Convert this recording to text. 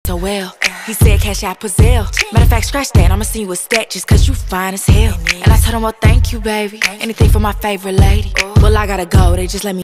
so well. He said cash out Pazelle. Matter of fact, scratch that, I'ma send you a stat just cause you fine as hell. And I told him, well, thank you, baby. Anything for my favorite lady. Well, I gotta go, they just let me